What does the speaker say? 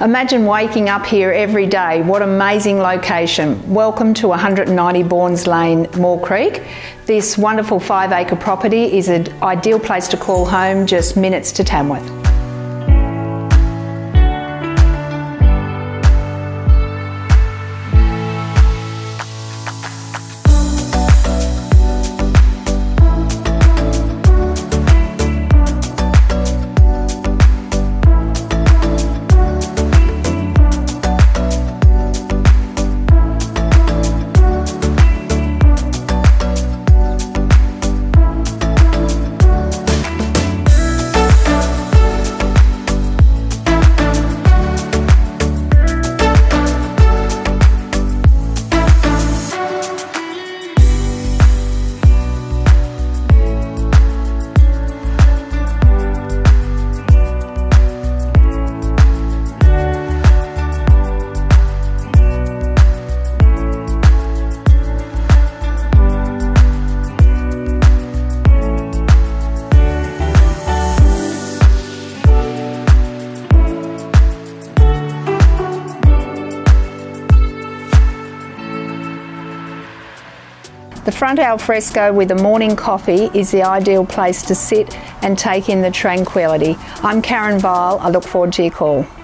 Imagine waking up here every day. What amazing location. Welcome to 190 Bournes Lane, Moore Creek. This wonderful 5-acre property is an ideal place to call home, just minutes to Tamworth. The front al fresco with a morning coffee is the ideal place to sit and take in the tranquility. I'm Karen Vile. I look forward to your call.